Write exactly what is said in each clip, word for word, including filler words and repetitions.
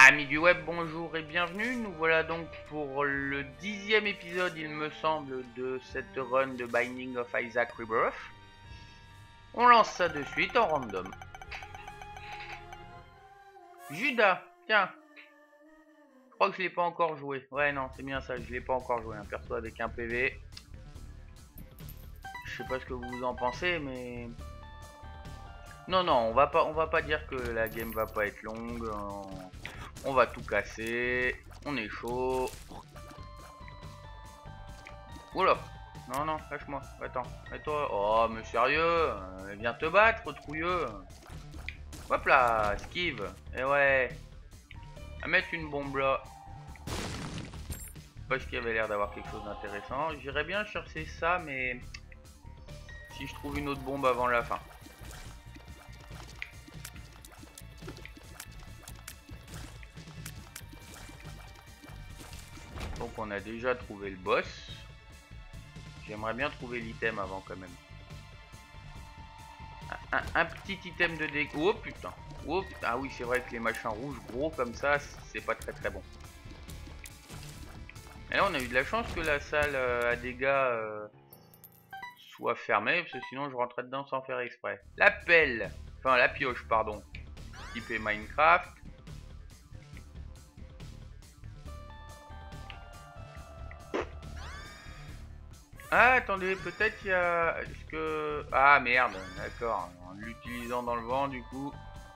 Amis du web, bonjour et bienvenue. Nous voilà donc pour le dixième épisode, il me semble, de cette run de Binding of Isaac Rebirth. On lance ça de suite en random. Judas, tiens. Je crois que je l'ai pas encore joué. Ouais, non, c'est bien ça, je l'ai pas encore joué. Un perso avec un P V. Je sais pas ce que vous en pensez, mais... Non, non, on va pas, on va pas dire que la game va pas être longue. On, on va tout casser. On est chaud. Oula. Non, non, lâche-moi. Attends. Et toi? Oh, mais sérieux? euh, Viens te battre, trouilleux. Hop là, esquive. Et ouais. À mettre une bombe là. Parce qu'il y avait l'air d'avoir quelque chose d'intéressant. J'irais bien chercher ça, mais... Si je trouve une autre bombe avant la fin. Donc on a déjà trouvé le boss. J'aimerais bien trouver l'item avant quand même. Un, un, un petit item de dégâts. Oh putain. Oh, ah oui, c'est vrai que les machins rouges gros comme ça, c'est pas très très bon. Et là on a eu de la chance que la salle euh, à dégâts euh, soit fermée, parce que sinon je rentrais dedans sans faire exprès. La pelle, enfin la pioche pardon, typée Minecraft. Ah attendez, peut-être il y a... Est-ce que... Ah merde, d'accord, en l'utilisant dans le vent du coup...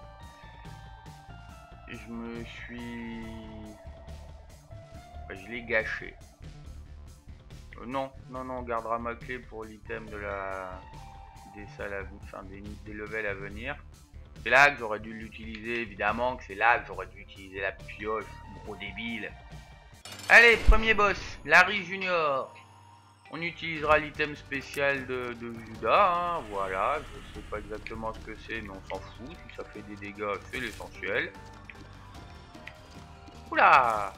Je me suis... Enfin, je l'ai gâché. Euh, non, non, non, on gardera ma clé pour l'item de la... Des salles à... Enfin, des, des levels à venir. C'est là que j'aurais dû l'utiliser, évidemment que c'est là que j'aurais dû utiliser la pioche, gros débile. Allez, premier boss, Larry Junior. On utilisera l'item spécial de, de Judas, hein, voilà, je sais pas exactement ce que c'est, mais on s'en fout, si ça fait des dégâts, c'est l'essentiel. Oula!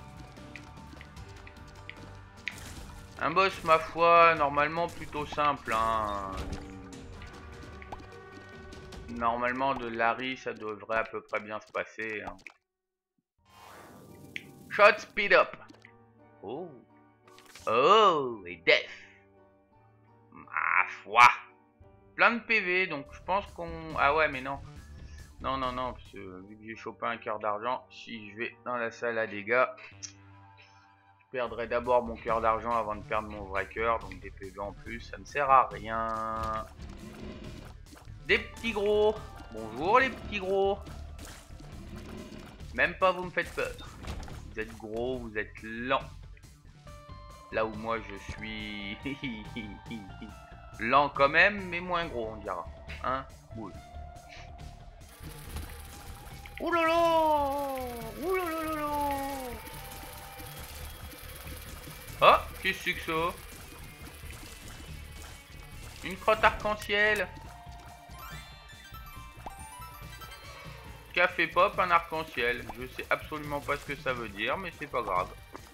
Un boss, ma foi, normalement plutôt simple, hein. Normalement, de Larry, ça devrait à peu près bien se passer, hein. Shot speed up. Oh. Oh, et death. Ma foi. Plein de P V, donc je pense qu'on... Ah ouais, mais non. Non, non, non, parce que vu que j'ai chopé un cœur d'argent, si je vais dans la salle à dégâts, je perdrai d'abord mon cœur d'argent avant de perdre mon vrai cœur, donc des P V en plus, ça ne sert à rien. Des petits gros. Bonjour les petits gros. Même pas vous me faites peur. Vous êtes gros, vous êtes lents. Là où moi je suis lent quand même, mais moins gros on dira. Hein? Oui. Ouh là là! Ouh là là là là! Ah! Qu'est-ce que c'est que ça? Une crotte arc-en-ciel! Café pop, un arc-en-ciel. Je sais absolument pas ce que ça veut dire, mais c'est pas grave.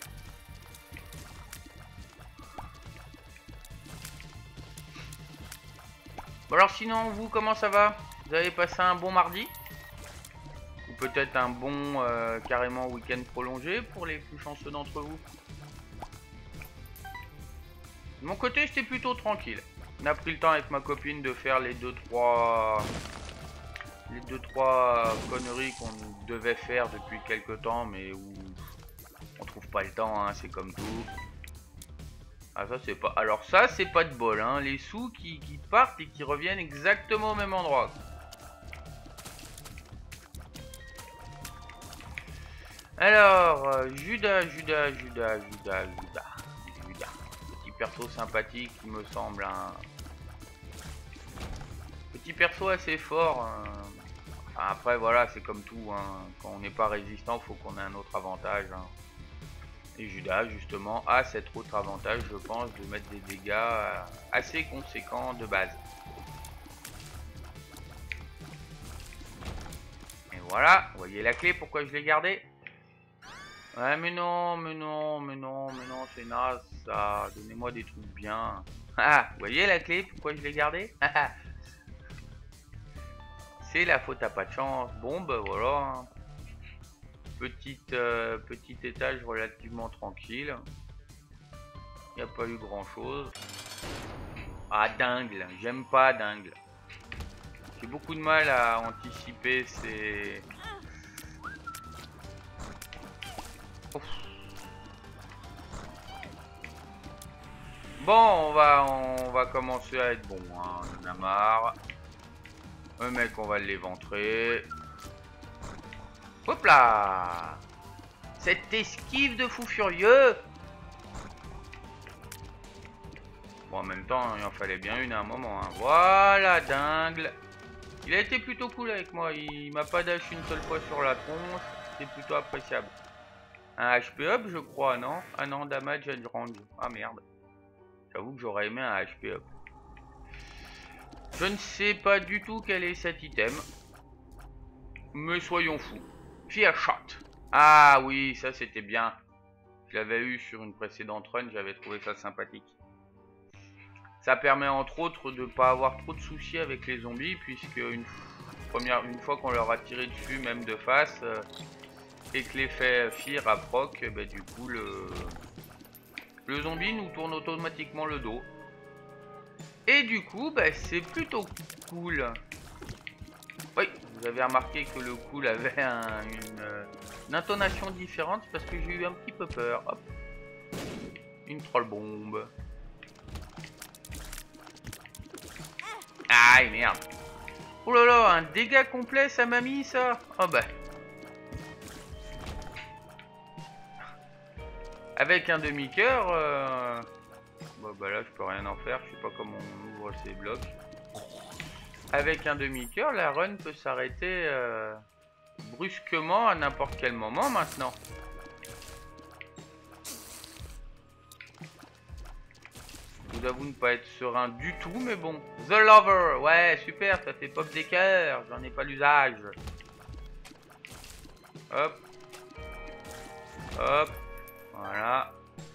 Bon alors sinon, vous, comment ça va? Vous avez passé un bon mardi? Ou peut-être un bon euh, carrément week-end prolongé pour les plus chanceux d'entre vous? De mon côté, c'était plutôt tranquille. On a pris le temps avec ma copine de faire les deux trois les deux trois conneries qu'on devait faire depuis quelques temps, mais où on trouve pas le temps, hein, c'est comme tout. Ah ça c'est pas. Alors ça c'est pas de bol, hein. Les sous qui, qui partent et qui reviennent exactement au même endroit. Alors, euh, Judas, Judas, Judas, Judas, Judas, Judas. Petit perso sympathique, il me semble. Un petit perso assez fort. Hein. Enfin, après, voilà, c'est comme tout. Hein. Quand on n'est pas résistant, faut qu'on ait un autre avantage. Hein. Et Judas, justement, a cet autre avantage, je pense, de mettre des dégâts assez conséquents de base. Et voilà, vous voyez la clé, pourquoi je l'ai gardée? Ouais, mais non, mais non, mais non, mais non, c'est naze, ça. Donnez-moi des trucs bien. Ah, vous voyez la clé, pourquoi je l'ai gardée? C'est la faute à pas de chance. Bon, bah voilà. petite, euh, petit étage relativement tranquille. Il n'y a pas eu grand chose. Ah, dingue, j'aime pas dingue. J'ai beaucoup de mal à anticiper ces... Ouf. Bon, on va, on va commencer à être bon, hein. On en a marre. Le mec, on va l'éventrer. Hop là! Cette esquive de fou furieux! Bon, en même temps, il en fallait bien une à un moment, hein. Voilà, dingue! Il a été plutôt cool avec moi. Il m'a pas dash une seule fois sur la tronche. C'est plutôt appréciable. Un H P up, je crois, non? Ah non, damage and range. Ah merde. J'avoue que j'aurais aimé un H P up. Je ne sais pas du tout quel est cet item. Mais soyons fous. Fear shot. Ah oui, ça c'était bien. Je l'avais eu sur une précédente run, j'avais trouvé ça sympathique. Ça permet entre autres de ne pas avoir trop de soucis avec les zombies, puisque une, première, une fois qu'on leur a tiré dessus, même de face, euh, et que l'effet Fear a proc, bah, du coup le, le zombie nous tourne automatiquement le dos. Et du coup, bah, c'est plutôt cool. Oui, vous avez remarqué que le cool avait un, une, une intonation différente parce que j'ai eu un petit peu peur. Hop. Une troll bombe. Aïe, merde. Oh là là, un dégât complet, ça m'a mis ça. Oh bah. Avec un demi-cœur, euh... bon, bah là je peux rien en faire, je sais pas comment on ouvre ces blocs. Avec un demi-cœur, la run peut s'arrêter euh, brusquement à n'importe quel moment maintenant. Je vous avoue ne pas être serein du tout, mais bon. The Lover, ouais, super, ça fait pop des cœurs, j'en ai pas l'usage. Hop. Hop. Voilà.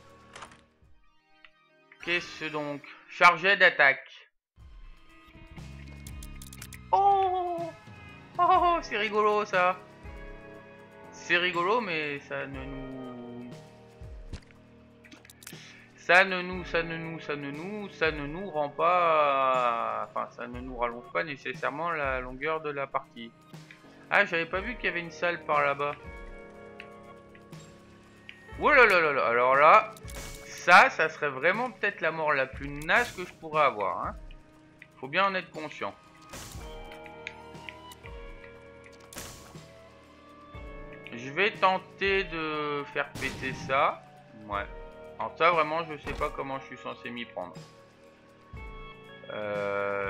Qu'est-ce donc? Chargé d'attaque. Oh, oh, c'est rigolo ça. C'est rigolo, mais ça ne nous... Ça ne nous, ça ne nous, ça ne nous, ça ne nous rend pas... Enfin, ça ne nous rallonge pas nécessairement la longueur de la partie. Ah, j'avais pas vu qu'il y avait une salle par là-bas. Oh là là là là. Alors là, ça, ça serait vraiment peut-être la mort la plus naze que je pourrais avoir, hein. Faut bien en être conscient. Je vais tenter de faire péter ça. Ouais. Alors ça, vraiment, je sais pas comment je suis censé m'y prendre. Euh...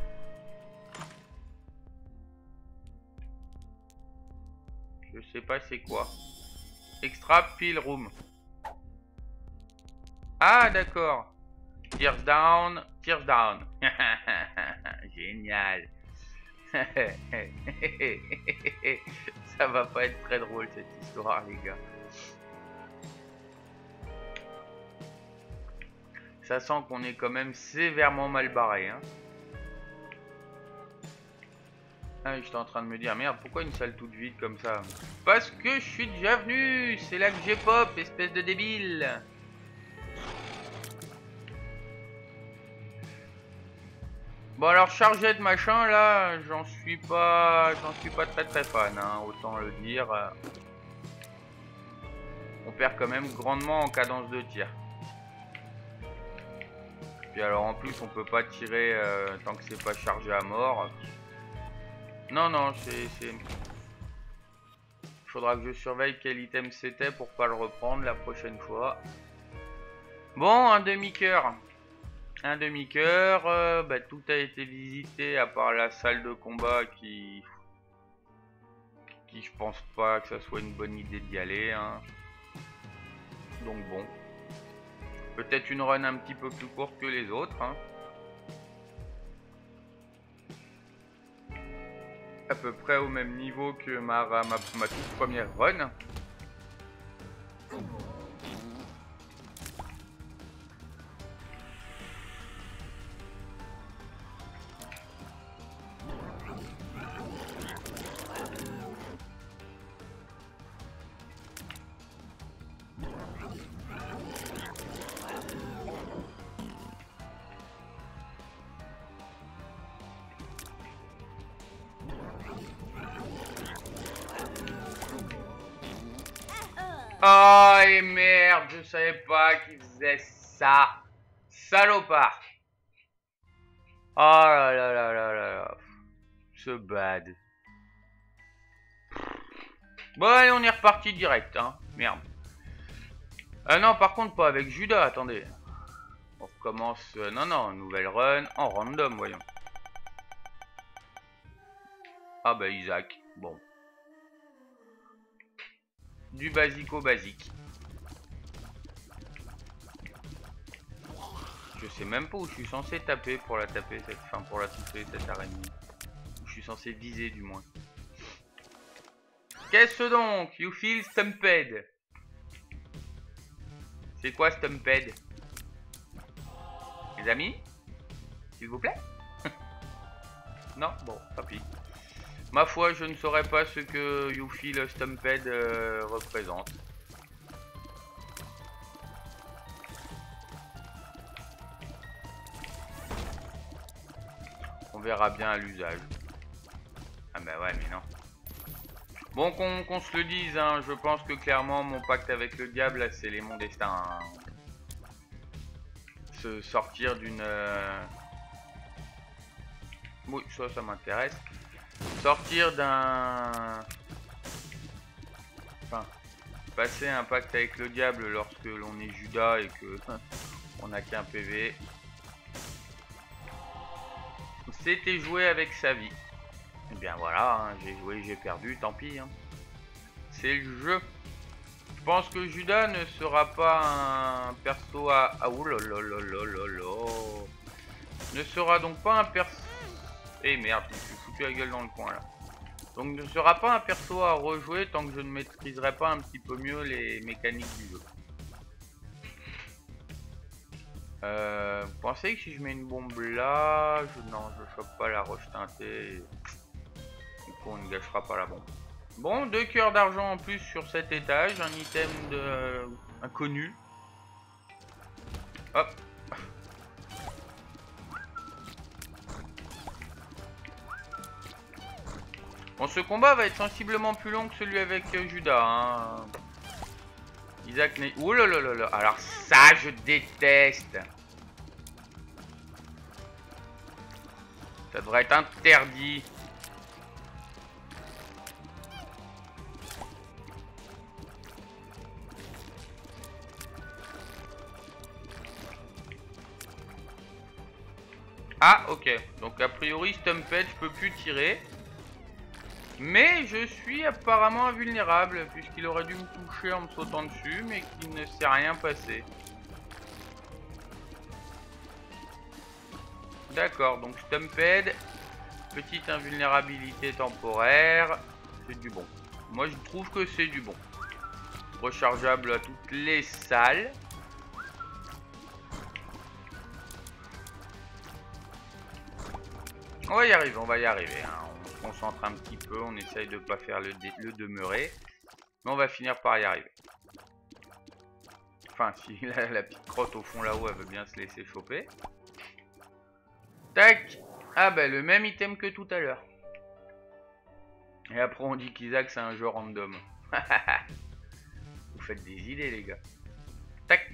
Je sais pas c'est quoi. Extra pill room. Ah, d'accord. Tears down, tears down. Génial. Ça va pas être très drôle cette histoire, les gars. Ça sent qu'on est quand même sévèrement mal barré, hein. Ah, j'étais en train de me dire, merde, pourquoi une salle toute vide comme ça? Parce que je suis déjà venu. C'est là que j'ai pop, espèce de débile. Bon alors chargé de machin là, j'en suis pas, j'en suis pas très très fan, hein, autant le dire. On perd quand même grandement en cadence de tir. Puis alors en plus on peut pas tirer euh, tant que c'est pas chargé à mort. Non non, c'est, faudra que je surveille quel item c'était pour pas le reprendre la prochaine fois. Bon, un demi-cœur. Un demi-cœur, euh, bah, tout a été visité à part la salle de combat qui... qui je pense pas que ça soit une bonne idée d'y aller, hein. Donc bon. Peut-être une run un petit peu plus courte que les autres, hein. À peu près au même niveau que ma, ma, ma toute première run. Oh et merde, je savais pas qu'il faisait ça. Salopard. Oh là là là là là là. Ce bad. Bon allez, on est reparti direct, hein. Merde. Ah non, par contre, pas avec Judas, attendez. On recommence... Euh, non, non, nouvelle run en random, voyons. Ah bah Isaac, bon. Du basico basique. Je sais même pas où je suis censé taper pour la taper, cette... enfin pour la toucher, cette araignée. Où je suis censé viser, du moins. Qu'est-ce donc? You feel stumped. C'est quoi stumped? Les amis? S'il vous plaît? Non? Bon, tant pis. Ma foi, je ne saurais pas ce que You Feel Stumped euh, représente. On verra bien à l'usage. Ah bah ouais, mais non. Bon, qu'on qu'on se le dise, hein, je pense que clairement, mon pacte avec le diable, c'est les mon destin. Hein. Se sortir d'une... Euh... Oui, ça, ça m'intéresse. Sortir d'un... Enfin, passer un pacte avec le diable lorsque l'on est Judas et que on n'a qu'un P V. C'était jouer avec sa vie. Et bien voilà, hein, j'ai joué, j'ai perdu, tant pis. Hein. C'est le jeu. Je pense que Judas ne sera pas un perso à... Ah oulolololololo. Ne sera donc pas un perso... Eh merde, je me suis foutu la gueule dans le coin là. Donc ne sera pas un perso à rejouer tant que je ne maîtriserai pas un petit peu mieux les mécaniques du jeu. Euh, vous pensez que si je mets une bombe là, je, non, je chope pas la roche teintée. Du coup, on ne gâchera pas la bombe. Bon, deux cœurs d'argent en plus sur cet étage, un item de euh, inconnu. Hop. Bon, ce combat va être sensiblement plus long que celui avec euh, Judas. Hein. Isaac n'est... Ouh là là là là. Alors ça, je déteste. Ça devrait être interdit. Ah, ok. Donc, a priori, Stumped, je peux plus tirer. Mais je suis apparemment invulnérable, puisqu'il aurait dû me toucher en me sautant dessus, mais qu'il ne s'est rien passé. D'accord, donc Stumped, petite invulnérabilité temporaire, c'est du bon. Moi, je trouve que c'est du bon. Rechargeable à toutes les salles. On va y arriver, on va y arriver. Hein. On se concentre un petit peu, on essaye de ne pas faire le, le demeurer. Mais on va finir par y arriver. Enfin, si la, la petite crotte au fond là-haut, elle veut bien se laisser choper. Tac. Ah bah le même item que tout à l'heure. Et après on dit qu'Isaac c'est un jeu random. Vous faites des idées les gars. Tac.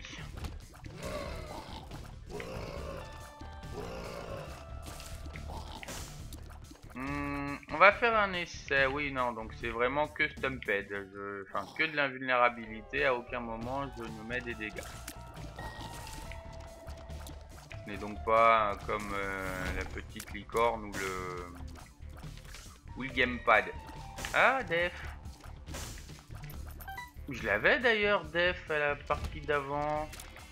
Hmm, on va faire un essai. Oui, non, donc c'est vraiment que Stumped. Je... Enfin, que de l'invulnérabilité. À aucun moment je ne mets des dégâts. Ce n'est donc pas comme euh, la petite licorne ou le... ou le gamepad. Ah, Def. Je l'avais d'ailleurs, Def, à la partie d'avant.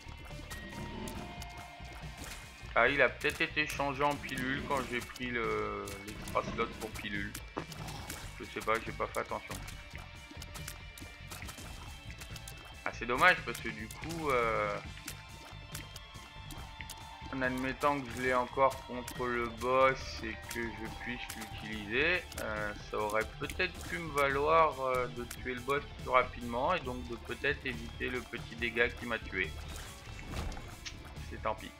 Ah, il a peut-être été changé en pilule quand j'ai pris le, les trois slots pour pilule. Je sais pas, j'ai pas fait attention. Ah, c'est dommage parce que du coup, euh, en admettant que je l'ai encore contre le boss et que je puisse l'utiliser, euh, ça aurait peut-être pu me valoir euh, de tuer le boss plus rapidement et donc de peut-être éviter le petit dégât qui m'a tué. C'est tant pis.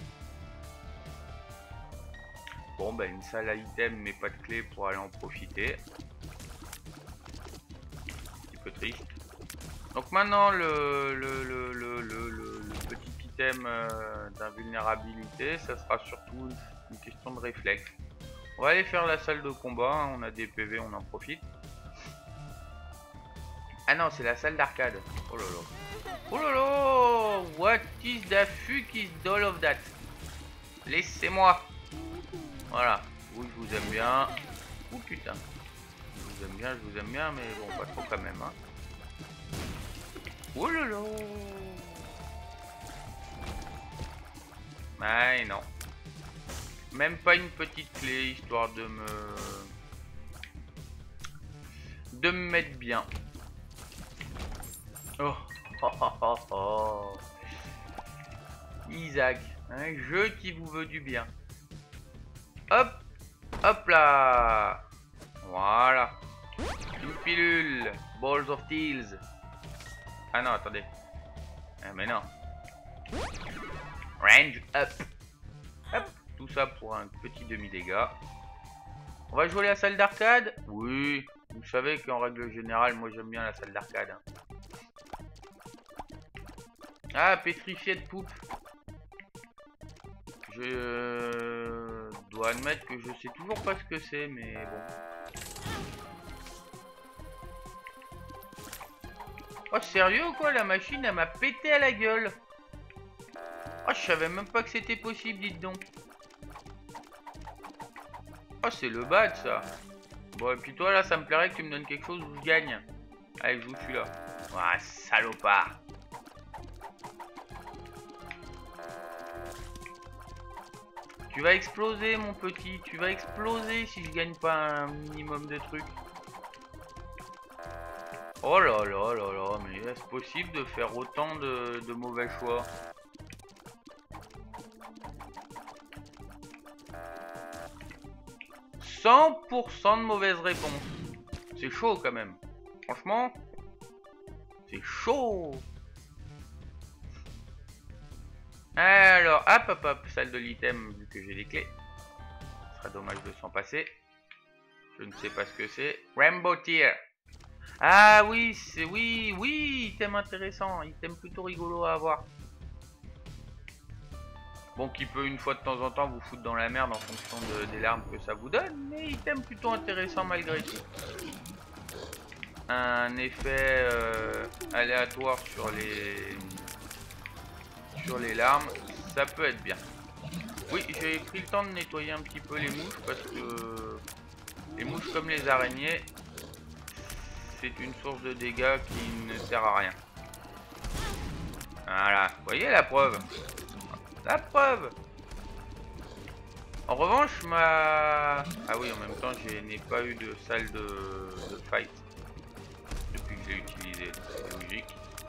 Bon, bah une salle à item mais pas de clé pour aller en profiter. Un petit peu triste. Donc maintenant le, le, le, le, le, le, le petit item euh, d'invulnérabilité, ça sera surtout une, une question de réflexe. On va aller faire la salle de combat, hein, on a des P V, on en profite. Ah non, c'est la salle d'arcade. Oh là là. Oh là là. What is the fuck is all of that? Laissez-moi. Voilà. Oui, je vous aime bien. Oh putain. Je vous aime bien, je vous aime bien, mais bon, pas trop quand même. Hein. Oh là là. Mais non. Même pas une petite clé, histoire de me... de me mettre bien. Oh, oh, oh, oh, oh. Isaac, un jeu qui vous veut du bien. Hop, hop là. Voilà. Une pilule. Balls of Teals. Ah non, attendez. Ah, mais non. Range up. Hop, tout ça pour un petit demi-dégât. On va jouer à la salle d'arcade? Oui. Vous savez qu'en règle générale, moi j'aime bien la salle d'arcade. Hein. Ah, pétrifié de poupe. Je euh, dois admettre que je sais toujours pas ce que c'est, mais bon. Oh, sérieux ou quoi? La machine, elle m'a pété à la gueule. Oh, je savais même pas que c'était possible, dites donc. Oh, c'est le bad, ça. Bon, et puis toi, là, ça me plairait que tu me donnes quelque chose où je gagne. Allez, je joue celui-là. Ah, salopard. Tu vas exploser, mon petit. Tu vas exploser si je gagne pas un minimum de trucs. Oh là là là là, mais est-ce possible de faire autant de, de mauvais choix? cent pour cent de mauvaises réponses. C'est chaud quand même. Franchement, c'est chaud. Alors, hop hop hop, salle de l'item, vu que j'ai les clés. Ce serait dommage de s'en passer. Je ne sais pas ce que c'est. Rainbow Tier. Ah oui, c'est oui, oui, item intéressant, item plutôt rigolo à avoir. Bon, qui peut une fois de temps en temps vous foutre dans la merde en fonction de, des larmes que ça vous donne, mais item plutôt intéressant malgré tout. Un effet euh, aléatoire sur les sur les larmes, ça peut être bien. Oui, j'ai pris le temps de nettoyer un petit peu les mouches parce que les mouches comme les araignées, c'est une source de dégâts qui ne sert à rien. Voilà, vous voyez la preuve. La preuve. En revanche, ma... Ah oui, en même temps, je n'ai pas eu de salle de, de fight depuis que j'ai utilisé. C'est logique.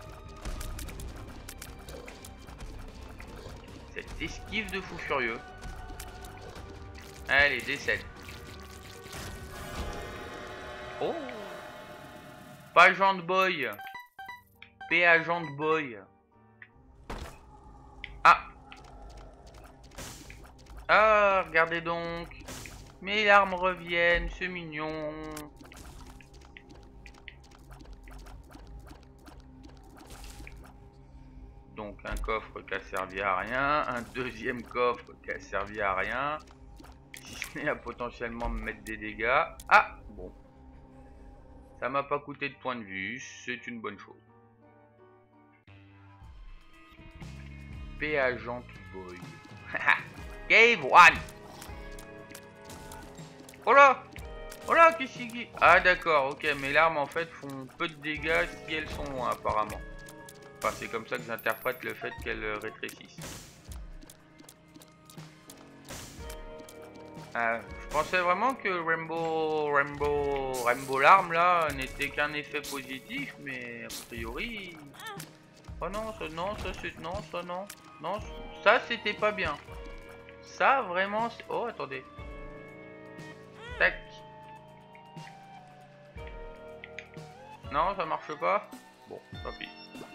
Cette esquive de fou furieux. Allez, décède. Oh. Pas Agent Boy. P Agent Boy. Ah. Ah, regardez donc. Mes larmes reviennent, c'est mignon. Donc un coffre qui a servi à rien, un deuxième coffre qui a servi à rien, si ce n'est à potentiellement me mettre des dégâts. Ah, bon. Ça m'a pas coûté de points de vue, c'est une bonne chose. P Agent Boy. Cave one. Oh là. Oh là, qu'est-ce qui... Ah d'accord, ok, mes larmes en fait font peu de dégâts si elles sont loin apparemment. Enfin, c'est comme ça que j'interprète le fait qu'elles rétrécissent. Euh, je pensais vraiment que Rainbow, Rainbow, Rainbow Larme là n'était qu'un effet positif, mais a priori... Oh non, ça non, ça c'est... Non, ça non. Non, ça c'était pas bien. Ça vraiment... Oh, attendez. Tac. Non, ça marche pas. Bon, tant pis.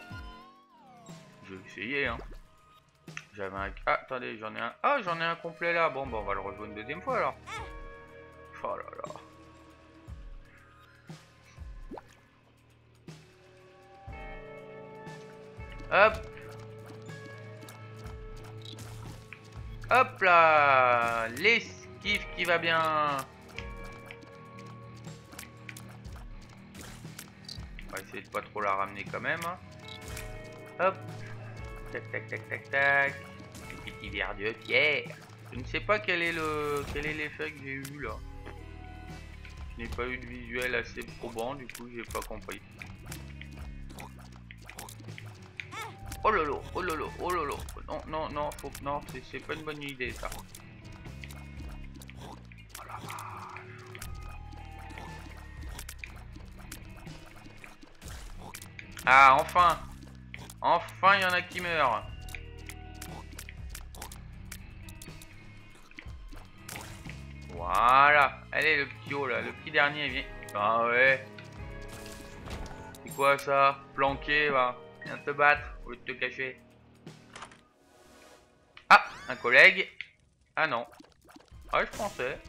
Je vais essayer, hein. J'avais un... Ah, attendez, j'en ai un... Ah, j'en ai un complet là. Bon, bah, on va le rejouer une deuxième fois, alors. Oh là là. Hop. Hop là. L'esquive qui va bien. On va essayer de pas trop la ramener quand même. Hop. Tac tac tac tac tac. Un petit verre de pierre. Je ne sais pas quel est le quel est l'effet que j'ai eu là. Je n'ai pas eu de visuel assez probant, du coup j'ai pas compris. Oh lolo, oh lolo, oh lolo. Non, non, non, faut que non, c'est pas une bonne idée ça. Oh la vache. Ah enfin. Enfin il y en a qui meurent. Voilà. Allez le petit haut là, le petit dernier vient. Ah ouais. C'est quoi ça? Planqué va. Viens te battre au lieu de te cacher. Ah, un collègue. Ah non. Ah je pensais.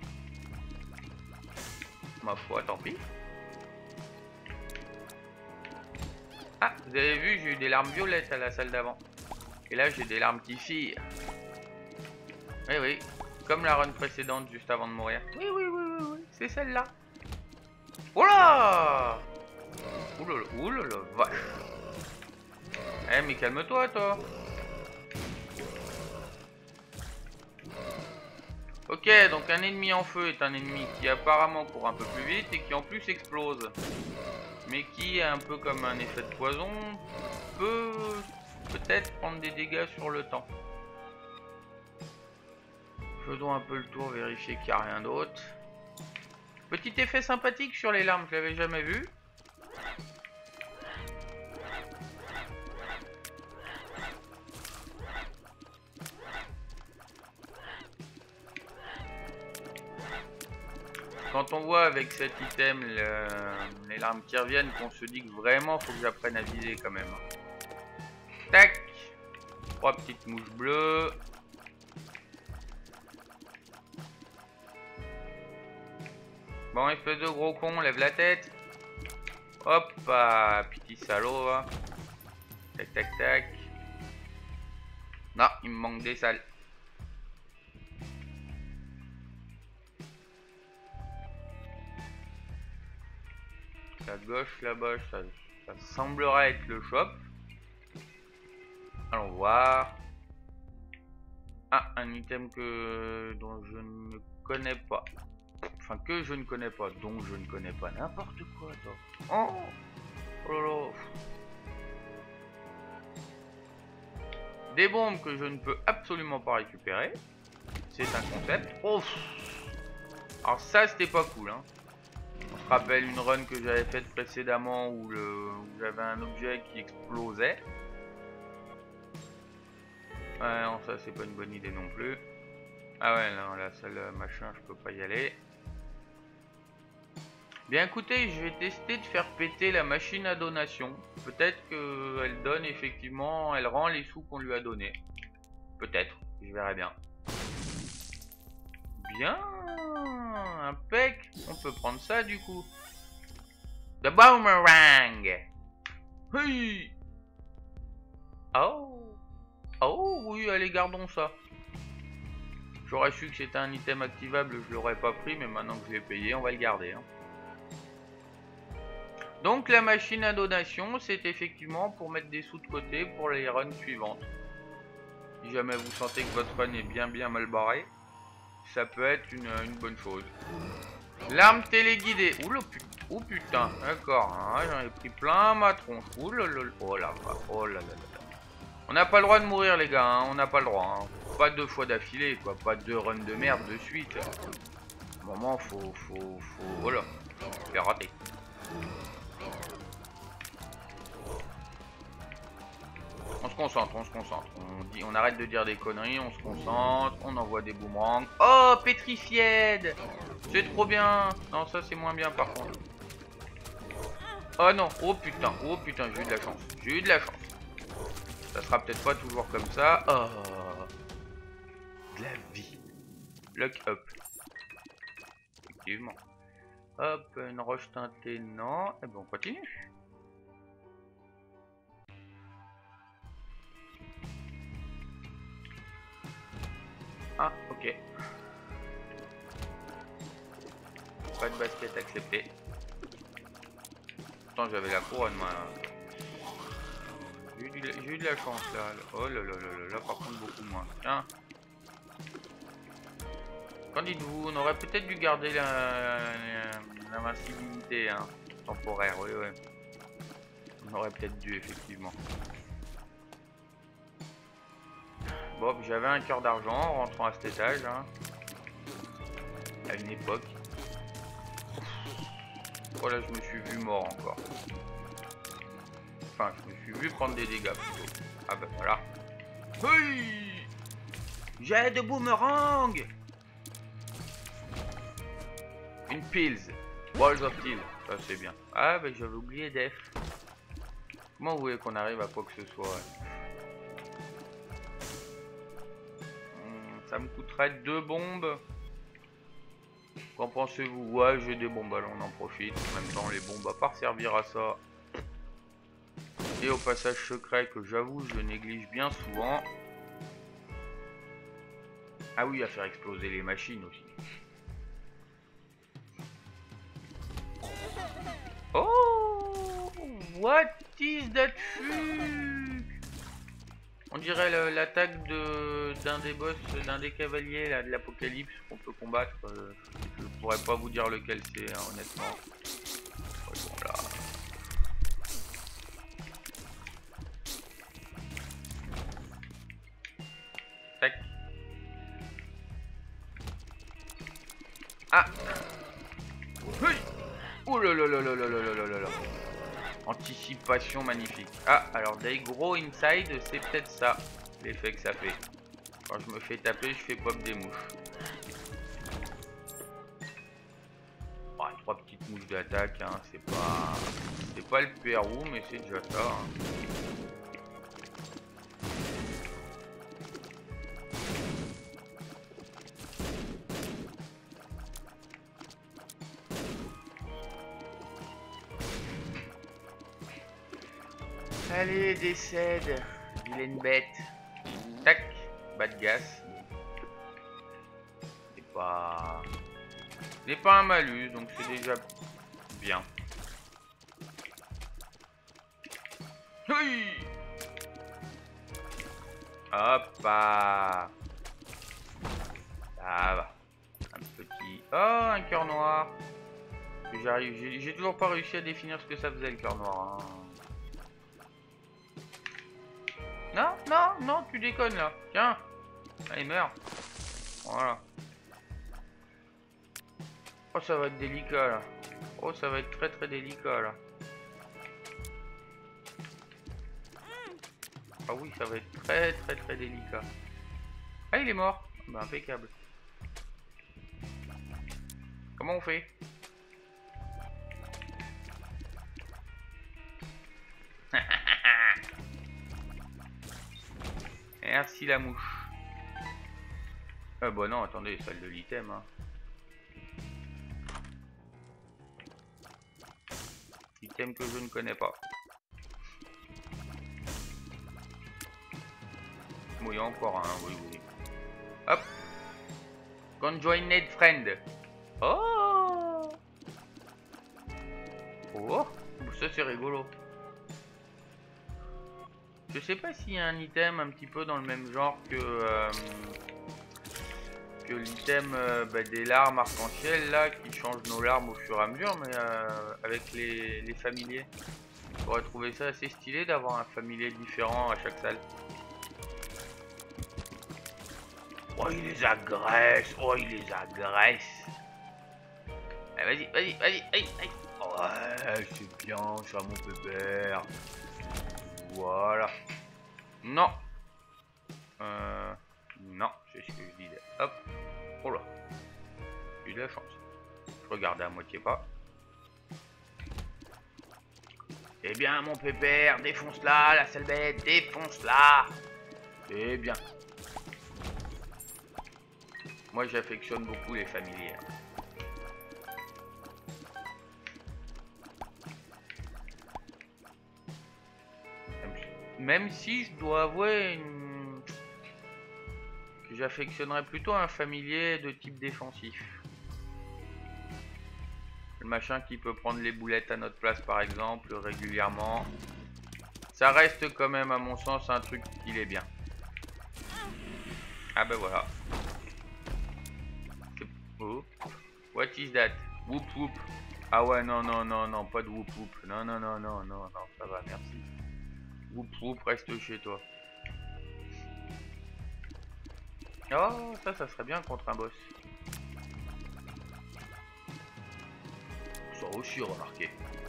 Ma foi, tant pis. Ah, vous avez vu, j'ai eu des larmes violettes à la salle d'avant. Et là, j'ai des larmes qui filent. Oui, oui. Comme la run précédente, juste avant de mourir. Oui, oui, oui, oui, oui. C'est celle-là. Oh là! Oulala, oulala, vache. Eh, mais calme-toi, toi. Ok, donc un ennemi en feu est un ennemi qui apparemment court un peu plus vite et qui en plus explose. Mais qui, un peu comme un effet de poison, peut peut-être prendre des dégâts sur le temps. Faisons un peu le tour, vérifier qu'il n'y a rien d'autre. Petit effet sympathique sur les larmes, je l'avais jamais vu. Quand on voit avec cet item le, les larmes qui reviennent, qu'on se dit que vraiment faut que j'apprenne à viser quand même. Tac. Trois petites mouches bleues. Bon, espèce de gros con, lève la tête. Hop, ah, petit salaud, va. Tac, tac, tac. Non, il me manque des salles. À gauche, là-bas, ça, ça semblerait être le shop. Allons voir. Ah, un item que dont je ne connais pas. Enfin, que je ne connais pas, dont je ne connais pas. N'importe quoi, toi. Oh, oh là là. Des bombes que je ne peux absolument pas récupérer. C'est un concept. Oh. Alors ça, c'était pas cool, hein. On se rappelle une run que j'avais faite précédemment où, le... où j'avais un objet qui explosait. Ouais, non, ça c'est pas une bonne idée non plus. Ah ouais, non, la salle machin, je peux pas y aller. Bien écoutez, je vais tester de faire péter la machine à donation. Peut-être qu'elle donne effectivement, elle rend les sous qu'on lui a donnés. Peut-être, je verrai bien. Bien, impec, on peut prendre ça du coup. The boomerang. Hey. Oh. Oh oui, allez, gardons ça. J'aurais su que c'était un item activable, je l'aurais pas pris, mais maintenant que je l'ai payé, on va le garder. Hein. Donc la machine à donation, c'est effectivement pour mettre des sous de côté pour les runs suivantes. Si jamais vous sentez que votre run est bien bien mal barré, ça peut être une, une bonne chose. L'arme téléguidée. Ouh le putain. Oh putain, d'accord. Hein, j'en ai pris plein ma tronche. Ouh là là. Oh là là. Oh là là là. On n'a pas le droit de mourir les gars. Hein, on n'a pas le droit. Hein. Pas deux fois d'affilée quoi. Pas deux runs de merde de suite. À un moment faut... faut... faut... Oh là. Je l'ai raté. On se concentre, on se concentre. On, dit, on arrête de dire des conneries, on se concentre, on envoie des boomerangs. Oh, pétrified! C'est trop bien! Non, ça c'est moins bien par contre. Oh non, oh putain, oh putain, j'ai eu de la chance. J'ai eu de la chance. Ça sera peut-être pas toujours comme ça. Oh, de la vie. Lock up. Effectivement. Hop, une roche teintée, non. Et bon, on continue. Ah, ok. Pas de basket accepté. Pourtant j'avais la couronne moi. J'ai eu, eu de la chance là. Oh là là là là là, par contre beaucoup moins. Tiens. Qu'en dites-vous? On aurait peut-être dû garder l'invincibilité hein, temporaire, oui oui. On aurait peut-être dû effectivement. Bon, j'avais un cœur d'argent en rentrant à cet étage hein. À une époque. Voilà, je me suis vu mort encore. Enfin, je me suis vu prendre des dégâts plutôt. Ah bah voilà. Oui, j'ai de boomerang. Une pills. Balls of steel. Ça c'est bien. Ah bah j'avais oublié Def. Comment vous voulez qu'on arrive à quoi que ce soit? hum, Ça me coûterait deux bombes. Qu'en pensez-vous? Ouais, j'ai des bombes, alors on en profite. En même temps, les bombes à part servir à ça. Et au passage secret que j'avoue, je néglige bien souvent. Ah oui, à faire exploser les machines aussi. Oh, what is that fuck? On dirait l'attaque de d'un des boss, d'un des cavaliers là, de l'apocalypse qu'on peut combattre. Euh, je pourrais pas vous dire lequel c'est, hein, honnêtement. Voilà. Tac. Ah. Oui. Oh là là là là là là là là là. Anticipation magnifique. Ah, alors they grow inside, c'est peut-être ça l'effet que ça fait. Quand je me fais taper, je fais pop des mouches. Oh, trois petites mouches d'attaque, hein, c'est pas... C'est pas le Pérou, mais c'est déjà ça. Hein. Allez, décède, vilaine bête. Tac, bas de gaz. C'est pas... C'est pas un malus, donc c'est déjà bien. Oui. Hop là. Ça va. Un petit... Oh, un cœur noir. J'arrive, j'ai toujours pas réussi à définir ce que ça faisait le cœur noir. Hein. Non, non, non, tu déconnes là. Tiens. Allez, meurs. Voilà. Oh, ça va être délicat là. Oh, ça va être très très délicat là. Ah oui, ça va être très très très délicat. Ah, il est mort. Bah, impeccable. Comment on fait? Merci la mouche. Ah bah non, attendez, celle de l'item. Hein. Item que je ne connais pas. Oui, encore un, oui, oui. Hop. Conjoined friend. Oh. Oh, ça c'est rigolo. Je sais pas s'il y a un item un petit peu dans le même genre que euh, que l'item euh, bah, des larmes arc-en-ciel là qui change nos larmes au fur et à mesure, mais euh, avec les, les familiers. J'aurais trouvé ça assez stylé d'avoir un familier différent à chaque salle. Oh, il les agresse. Oh, il les agresse. Vas-y, vas-y, vas-y, vas-y. Ouais, c'est bien, ça mon pépère. Voilà. Non. Euh, non, c'est ce que je disais. Hop. Oh là. J'ai eu de la chance. Je regardais à moitié pas. Eh bien, mon pépère, défonce-la, la sale bête, défonce-la. Eh bien. Moi, j'affectionne beaucoup les familiers. Même si je dois avouer une... que j'affectionnerais plutôt un familier de type défensif. Le machin qui peut prendre les boulettes à notre place par exemple régulièrement. Ça reste quand même à mon sens un truc qui est bien. Ah ben voilà. Oh. What is that? Whoop whoop. Ah ouais non non non non pas de whoop whoop. Non non non non non non ça va merci. Whoop whoop reste chez toi. Oh ça ça serait bien contre un boss. Ça aussi remarqué.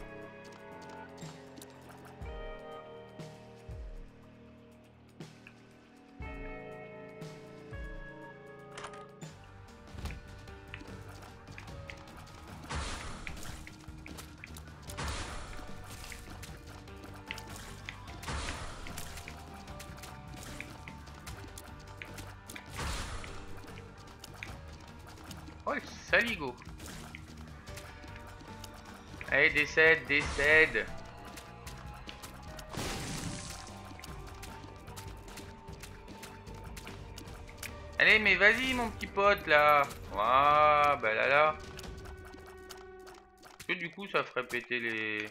Oh le saligo. Allez décède, décède. Allez mais vas-y mon petit pote là. Ouah bah là là. Est-ce que du coup ça ferait péter les...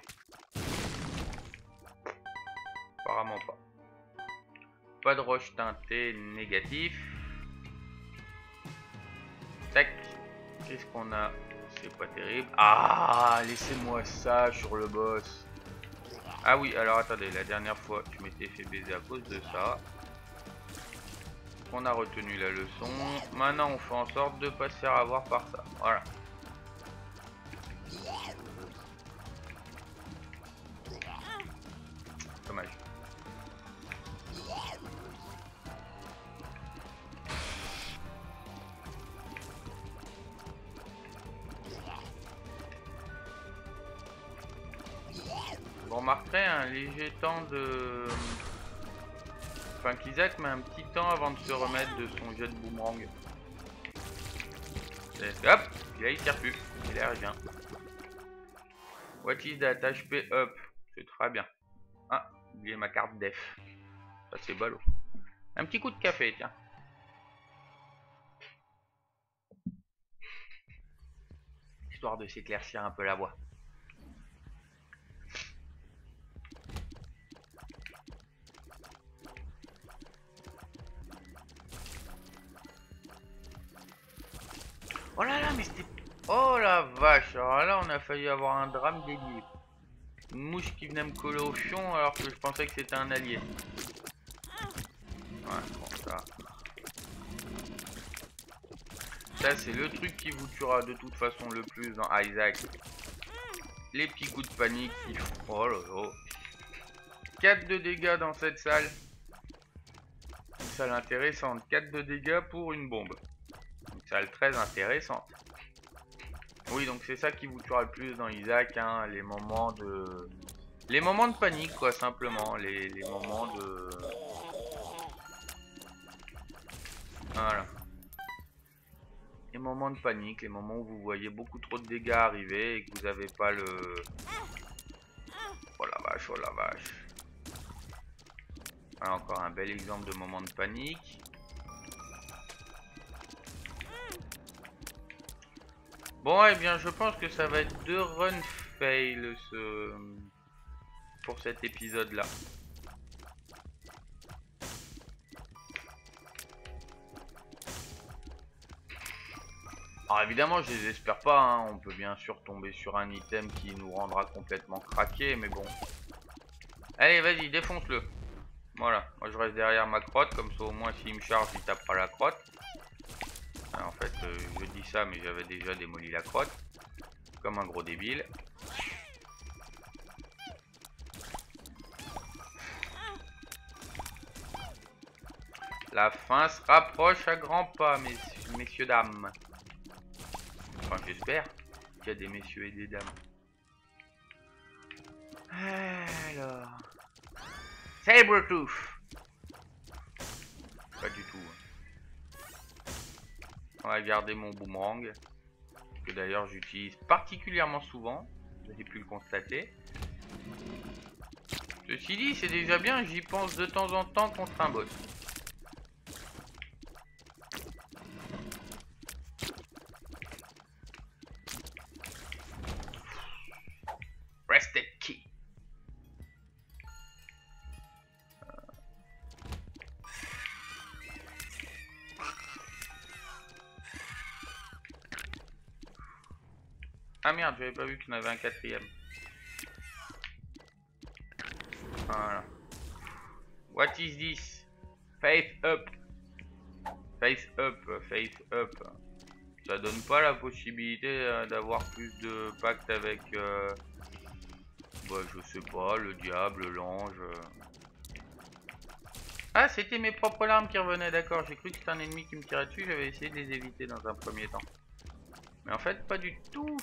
Apparemment pas. Pas de roche teintée négatif. Tac. Qu'est-ce qu'on a? C'est pas terrible. Ah, laissez-moi ça sur le boss. Ah oui, alors attendez, la dernière fois, je m'étais fait baiser à cause de ça. On a retenu la leçon. Maintenant, on fait en sorte de pas se faire avoir par ça. Voilà. Dommage. Vous remarquerez un léger temps de... Enfin qu'Isaac met un petit temps avant de se remettre de son jet de boomerang. Et hop, là il tire plus. Il est bien. What is that? H P up. C'est très bien. Ah, oublié ma carte def. Ça c'est ballot. Un petit coup de café, tiens. Histoire de s'éclaircir un peu la voix. Oh là là, mais c'était... Oh la vache, alors là on a failli avoir un drame dédié. Une mouche qui venait me coller au fion alors que je pensais que c'était un allié. Ouais, bon ça... Ça c'est le truc qui vous tuera de toute façon le plus dans Isaac. Les petits coups de panique qui font... Oh là là. quatre de dégâts dans cette salle. Une salle intéressante. quatre de dégâts pour une bombe. Une salle très intéressante. Oui, donc c'est ça qui vous tuera le plus dans Isaac, hein, les moments de... Les moments de panique, quoi, simplement. Les, les moments de... Voilà. Les moments de panique, les moments où vous voyez beaucoup trop de dégâts arriver et que vous n'avez pas le... Oh la vache, oh la vache. Voilà, encore un bel exemple de moment de panique. Bon, eh bien, je pense que ça va être deux run fail ce... pour cet épisode-là. Alors évidemment, je les espère pas, hein. On peut bien sûr tomber sur un item qui nous rendra complètement craqué, mais bon. Allez, vas-y, défonce-le. Voilà, moi je reste derrière ma crotte, comme ça au moins s'il me charge, il tapera la crotte. Ah, en fait, euh, je dis ça, mais j'avais déjà démoli la crotte. Comme un gros débile. La fin se rapproche à grands pas, mes messieurs, dames. Enfin, j'espère qu'il y a des messieurs et des dames. Alors... Sabretooth. Pas du tout. On va garder mon boomerang. Que d'ailleurs j'utilise particulièrement souvent. Vous avez pu le constater. Ceci dit, c'est déjà bien, j'y pense de temps en temps contre un boss. Ah merde, j'avais pas vu qu'il y en avait un quatrième. Voilà. What is this? Face up. Face up, face up. Ça donne pas la possibilité euh, d'avoir plus de pactes avec... Euh... Bah, je sais pas, le diable, l'ange... Euh... Ah, c'était mes propres larmes qui revenaient, d'accord. J'ai cru que c'était un ennemi qui me tirait dessus, j'avais essayé de les éviter dans un premier temps. Mais en fait, pas du tout.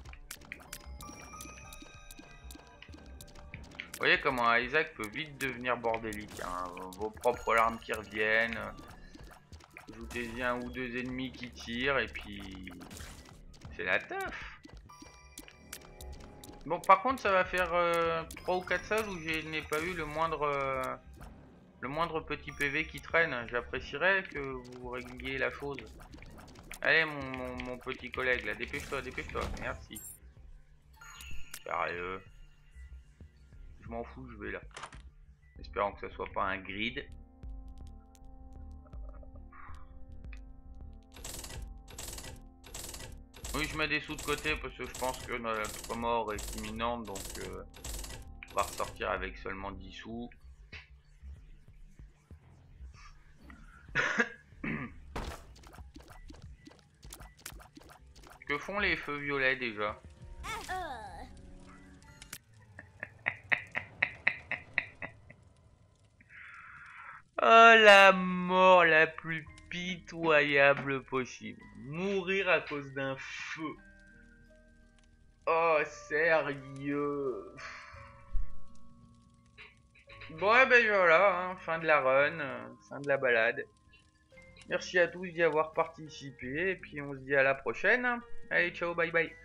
Vous voyez comment Isaac peut vite devenir bordélique, hein. Vos propres larmes qui reviennent. Ajoutez-y un ou deux ennemis qui tirent et puis... C'est la teuf. Bon, par contre, ça va faire euh, trois ou quatre salles où je n'ai pas eu le moindre... Euh, le moindre petit P V qui traîne. J'apprécierais que vous régliez la chose. Allez, mon, mon, mon petit collègue, là, dépêche-toi, dépêche-toi. Merci. Sérieux. Je m'en fous, je vais là. Espérons que ce soit pas un grid. Oui, je mets des sous de côté parce que je pense que notre mort est imminente, donc euh, on va ressortir avec seulement dix sous. Que font les feux violets déjà? Oh, la mort la plus pitoyable possible. Mourir à cause d'un feu. Oh, sérieux. Bon, et ben voilà, hein, fin de la run, euh, fin de la balade. Merci à tous d'y avoir participé, et puis on se dit à la prochaine. Allez, ciao, bye bye.